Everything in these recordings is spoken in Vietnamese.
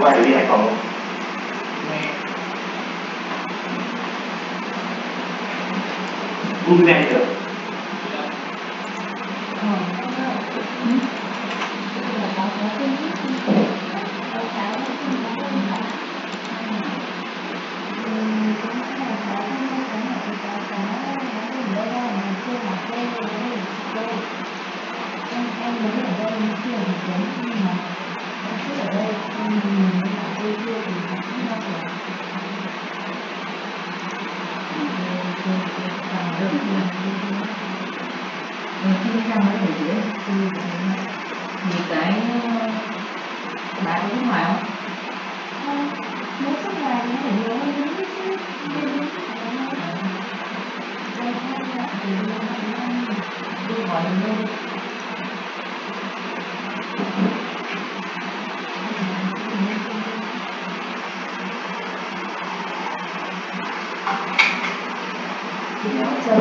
ai đi Hải Phòng không? Boomerang được. Khi ra mới để dưới thì cái bạn có nước ngoài không? Không, muốn xuất ngoài thì phải nhiều hơn chút chứ. Đi hỏi luôn. Kéo chân.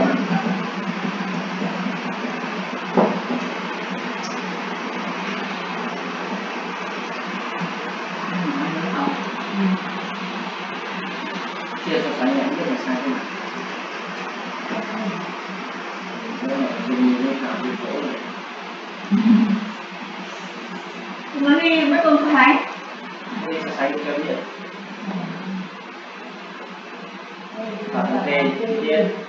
Chia cho cái này biết là sai không? Nó đi mấy con so sánh. Đi so sánh cho biết. Và ok, tiên.